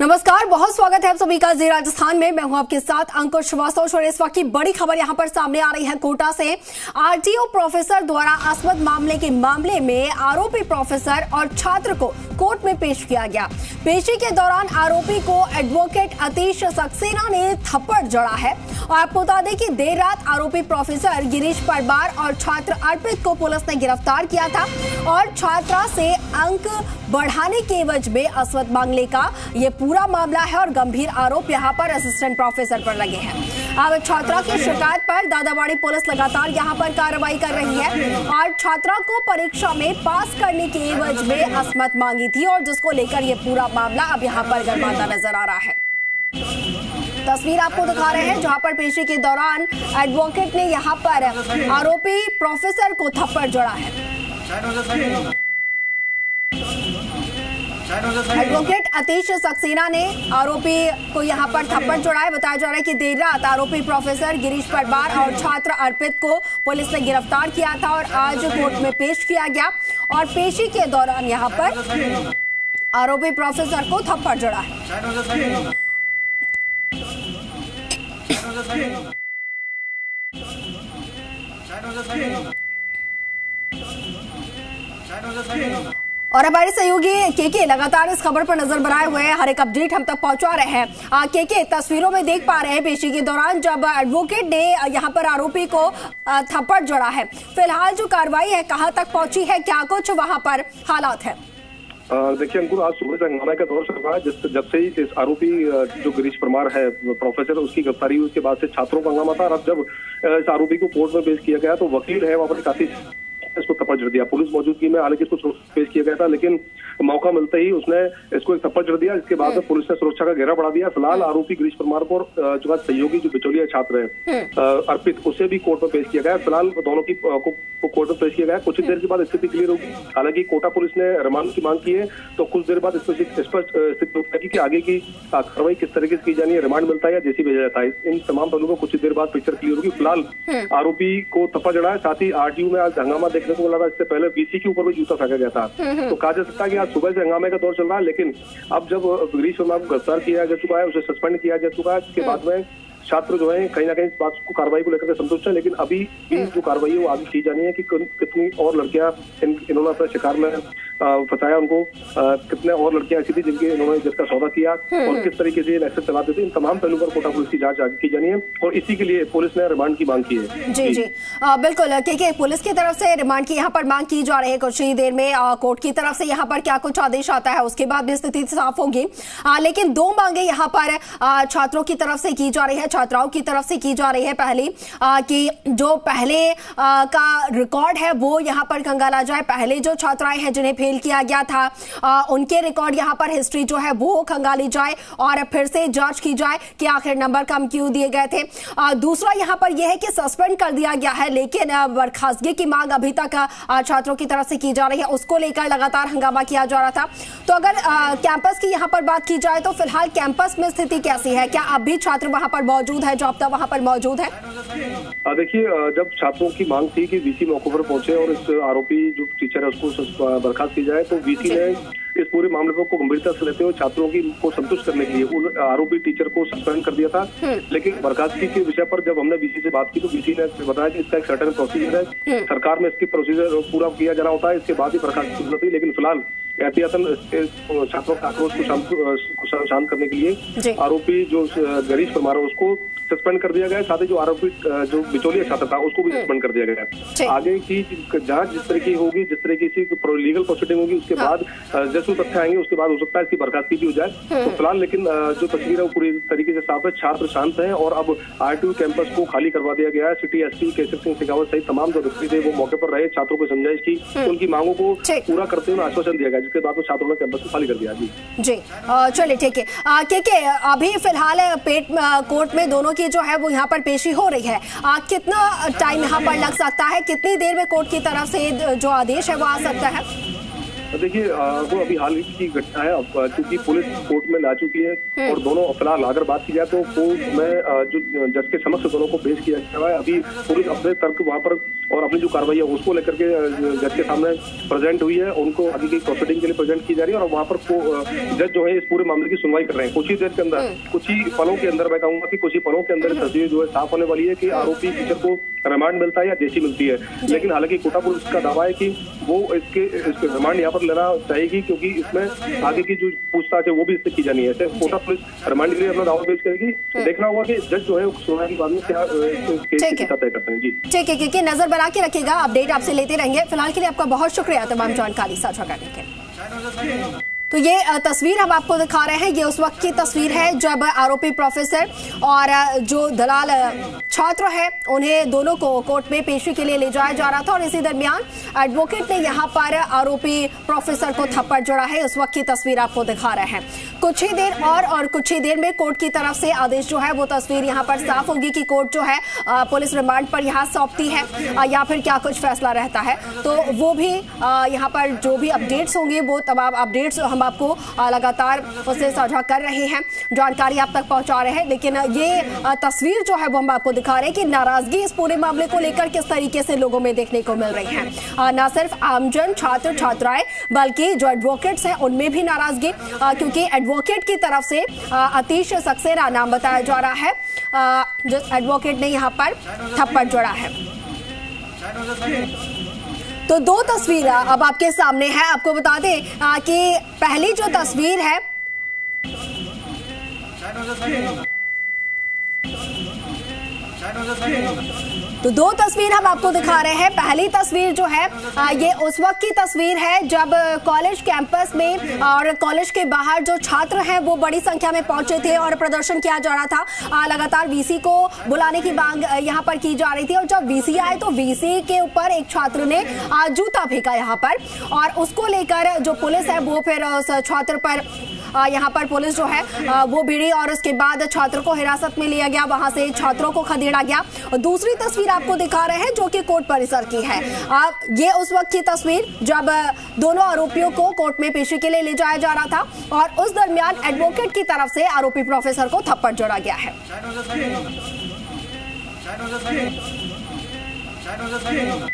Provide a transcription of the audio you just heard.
नमस्कार, बहुत स्वागत है आप सभी का जी राजस्थान में। मैं हूं आपके साथ अंकुश श्रीवास्तव और इस वक्त की बड़ी खबर यहां पर सामने आ रही है कोटा से। आरटीओ प्रोफेसर द्वारा आस्पद मामले में आरोपी प्रोफेसर और छात्र को कोर्ट में पेश किया गया। पेशी के दौरान आरोपी को एडवोकेट अतीश सक्सेना ने थप्पड़ जड़ा है और आपको बता दें कि देर रात आरोपी प्रोफेसर गिरीश परमार और छात्र अर्पित को पुलिस ने गिरफ्तार किया था और छात्रा से अंक बढ़ाने के एवज में रिश्वत मांगने का ये पूरा मामला है और गंभीर आरोप यहां पर असिस्टेंट प्रोफेसर पर लगे हैं। अब छात्रा की शिकायत पर दादावाड़ी पुलिस लगातार यहां पर कार्रवाई कर रही है और छात्रा को परीक्षा में पास करने के एवज में रिश्वत मांगी थी और जिसको लेकर ये पूरा मामला अब यहां पर गरमाता नजर आ रहा है। तस्वीर आपको दिखा रहे हैं जहां पर पेशी के दौरान एडवोकेट ने यहां पर आरोपी प्रोफेसर को थप्पड़ जड़ा है। एडवोकेट अतीश सक्सेना ने आरोपी को यहां पर थप्पड़ जड़ा है। बताया जा रहा है कि देर रात आरोपी प्रोफेसर गिरीश परमार और छात्र अर्पित को पुलिस ने गिरफ्तार किया था और आज कोर्ट में पेश किया गया और पेशी के दौरान यहां पर आरोपी प्रोफेसर को थप्पड़ जड़ा है। और हमारे सहयोगी केके लगातार इस खबर पर नजर बनाए हुए हैं, हर एक अपडेट हम तक पहुंचा रहे हैं। केके, तस्वीरों में देख पा रहे हैं पेशी के दौरान जब एडवोकेट ने यहां पर आरोपी को थप्पड़ जड़ा है। फिलहाल जो कार्रवाई है कहां तक पहुंची है, क्या कुछ वहां पर हालात है? देखिए अंकुर, आज सुबह से हंगामा का दौर चल रहा है। जब से ही इस आरोपी जो गिरीश परमार है प्रोफेसर, उसकी गिरफ्तारी हुई उसके बाद से छात्रों का हंगामा था। और अब जब इस आरोपी को कोर्ट में पेश किया गया तो वकील है वहां पर काफी इसको थप्पड़ जड़ दिया। पुलिस मौजूदगी में हालांकि इसको पेश किया गया था लेकिन मौका मिलते ही उसने इसको एक थप्पड़ जड़ दिया। इसके बाद में पुलिस ने सुरक्षा का घेरा बढ़ा दिया। फिलहाल आरोपी गिरीश परमार को जो सहयोगी जो बिचौलिया छात्र है अर्पित, उसे भी कोर्ट में पेश किया गया। फिलहाल दोनों की कोर्ट में पेश किया गया। कुछ देर के बाद स्थिति क्लियर होगी। हालांकि कोटा पुलिस ने रिमांड की मांग की है तो कुछ देर बाद स्पष्ट स्थिति होगी कि आगे की कार्रवाई किस तरीके से की जानी है, रिमांड मिलता है या जेसी भेजा जाता है। इन तमाम पहलुओं को कुछ देर बाद पिक्चर क्लियर होगी। फिलहाल आरोपी को थप्पड़ जड़ा है। साथ ही आरटीयू में आज हंगामा देखने को मिला था। इससे पहले वीसी के ऊपर भी जूता फेंका गया था। तो कहा जा सकता है कि आज सुबह से हंगामे का दौर चल रहा है। लेकिन अब जब गिरीश परमार को गिरफ्तार किया जा चुका है, उसे सस्पेंड किया जा चुका है, इसके बाद में छात्र जो है कहीं ना कहीं इस बात को कार्रवाई को लेकर के संतुष्ट है। लेकिन अभी भी जो कार्रवाई है वो आगे की जानी है कि कितनी और लड़कियां इन्होंने अपने शिकार में फंसाया, उनको कितने और लड़कियां ऐसी थी जिसका सौदा किया और किस तरीके से नेक्सस चला देते। इन तमाम पहलुओं पर कोटा पुलिस की जांच आगे की जानी है और इसी के लिए पुलिस ने रिमांड की मांग की है। जी बिल्कुल के पुलिस की तरफ से रिमांड की यहाँ पर मांग की जा रही है। कुछ ही देर में कोर्ट की तरफ से यहाँ पर क्या कुछ आदेश आता है उसके बाद भी स्थिति साफ होगी। लेकिन दो मांगे यहाँ पर छात्रों की तरफ से की जा रही है, छात्राओं की तरफ से की जा रही है। पहली कि जो पहले का रिकॉर्ड है वो यहाँ पर खंगाला जाए। पहले जो छात्राएं हैं जिन्हें फेल किया गया था उनके रिकॉर्ड यहाँ पर हिस्ट्री जो है वो खंगाली जाए और फिर से जांच की जाए कि आखिर नंबर कम क्यों दिए गए थे। दूसरा यहाँ पर यह है कि सस्पेंड कर दिया गया है लेकिन बर्खास्तगी की मांग अभी तक छात्रों की तरफ से की जा रही है। उसको लेकर लगातार हंगामा किया जा रहा था। तो अगर कैंपस की यहाँ पर बात की जाए तो फिलहाल कैंपस में स्थिति कैसी है? क्या अब भी छात्र वहां पर मौजूद है, जो अब तक वहां पर मौजूद है? देखिए, जब छात्रों की मांग थी कि वीसी मौके पर पहुंचे और इस आरोपी जो टीचर है उसको बर्खास्त की जाए तो वीसी ने इस पूरे मामले को गंभीरता से लेते हुए छात्रों की को संतुष्ट करने के लिए उन आरोपी टीचर को सस्पेंड कर दिया था। लेकिन बर्खास्तगी के विषय पर जब हमने वीसी से बात की तो वीसी ने बताया कि इसका एक सर्टेन प्रोसीजर है, सरकार में इसकी प्रोसीजर पूरा किया जा रहा होता है, इसके बाद ही बर्खास्तगी होती है। लेकिन फिलहाल एहतियातन छात्रों का आक्रोश को शांत करने के लिए आरोपी जो गिरीश परमार है उसको सस्पेंड कर दिया गया। साथ ही जो आरोपी जो बिचौलिया छात्र था उसको भी सस्पेंड कर दिया गया। आगे की जांच जिस तरह की होगी, जिस तरह की लीगल प्रोसीडिंग होगी उसके बाद जैसे तथ्य आएंगे उसके बाद हो सकता है इसकी बर्खास्तगी भी हो जाए। तो फिलहाल लेकिन जो तस्वीर है वो पूरी तरीके से साफ है। छात्र शांत हैं और अब आरटीयू कैंपस को खाली करवा दिया गया है। सिटी एसपी केसर सिंह शेखावत सहित तमाम जो व्यक्ति थे वो मौके पर रहे, छात्रों को समझाइश की, उनकी मांगों को पूरा करते हुए आश्वासन दिया गया, जिसके बाद छात्रों ने कैंपस को खाली कर दिया। जी चलिए ठीक है। के अभी फिलहाल कोर्ट में दोनों की जो है वो यहाँ पर पेशी हो रही है। कितना टाइम यहाँ पर लग सकता है? कितनी देर में कोर्ट की तरफ से जो आदेश है वो आ सकता है? देखिए वो अभी हाल ही की घटना है। अब चूंकि पुलिस कोर्ट में ला चुकी है और दोनों फिलहाल अगर बात की जाए तो कोर्ट में जो जज के समक्ष दोनों को पेश किया गया है। अभी पुलिस अपने तर्क वहां पर और अपनी जो कार्रवाई है उसको लेकर के जज के सामने प्रेजेंट हुई है। उनको आगे की प्रोसीडिंग के लिए प्रेजेंट की जा रही है और वहां पर जज जो है इस पूरे मामले की सुनवाई कर रहे हैं। कुछ ही देर के अंदर, कुछ ही पलों के अंदर, मैं कहूंगा कि कुछ ही पलों के अंदर तस्वीर जो है साफ होने वाली है कि आरोपी टीचर को रिमांड मिलता है या जेसी मिलती है। लेकिन हालांकि कोटा पुलिस का दावा है कि वो इसके रिमांड यहाँ पर लेना चाहेगी, क्योंकि इसमें आगे की जो पूछताछ है वो भी इससे की जानी है। कोटा पुलिस रिमांड के लिए अपना दावा पेश करेगी। देखना होगा कि जज जो है सुनवाई के बाद में क्या तय करते हैं। जी ठीक है, क्योंकि नजर बना के रखेगा, अपडेट आपसे लेते रहेंगे। फिलहाल के लिए आपका बहुत शुक्रिया तमाम जानकारी साझा करने के। तो ये तस्वीर हम आपको दिखा रहे हैं, ये उस वक्त की तस्वीर है जब आरोपी प्रोफेसर और जो दलाल छात्र है उन्हें दोनों को कोर्ट में पेशी के लिए ले जाया जा रहा था और इसी दरमियान एडवोकेट ने यहां पर आरोपी प्रोफेसर को थप्पड़ जड़ा है। उस वक्त की तस्वीर आपको दिखा रहे हैं। कुछ ही देर और कुछ ही देर में कोर्ट की तरफ से आदेश जो है वो तस्वीर यहां पर साफ होगी कि कोर्ट जो है पुलिस रिमांड पर यहां सौंपती है या फिर क्या कुछ फैसला रहता है। तो वो भी यहां पर जो भी अपडेट्स होंगे वो तमाम अपडेट्स हम आपको लगातार उससे साझा कर रहे हैं, जानकारी आप तक पहुंचा रहे हैं। लेकिन ये तस्वीर जो है वो हम आपको दिखा रहे हैं कि नाराजगी इस पूरे मामले को लेकर किस तरीके से लोगों में देखने को मिल रही है। न सिर्फ आमजन, छात्र छात्राएं, बल्कि जो एडवोकेट्स हैं उनमें भी नाराजगी, क्योंकि एडवोकेट की तरफ से आतिश सक्सेना नाम बताया जा रहा है जिस एडवोकेट ने यहाँ पर थप्पड़ जड़ा है। तो दो तस्वीर अब आपके सामने है। आपको बता दें कि पहली जो तस्वीर है तो दो तस्वीर हम आपको दिखा रहे हैं। पहली तस्वीर जो है ये उस वक्त की तस्वीर है जब कॉलेज कैंपस में और कॉलेज के बाहर जो छात्र हैं वो बड़ी संख्या में पहुंचे थे और प्रदर्शन किया जा रहा था। लगातार वीसी को बुलाने की मांग यहां पर की जा रही थी और जब वीसी आए तो वीसी के ऊपर एक छात्र ने जूता फेंका यहां पर और उसको लेकर जो पुलिस है वो फिर उस छात्र पर यहाँ पर पुलिस जो है वो भिड़ी और उसके बाद छात्र को हिरासत में लिया गया, वहां से छात्रों को खदेड़ा गया। और दूसरी तस्वीर आपको दिखा रहे हैं जो कि कोर्ट परिसर की है। ये उस वक्त की तस्वीर जब दोनों आरोपियों को कोर्ट में पेशी के लिए ले जाया जा रहा था और उस दरमियान एडवोकेट की तरफ से आरोपी प्रोफेसर को थप्पड़ जड़ा गया है।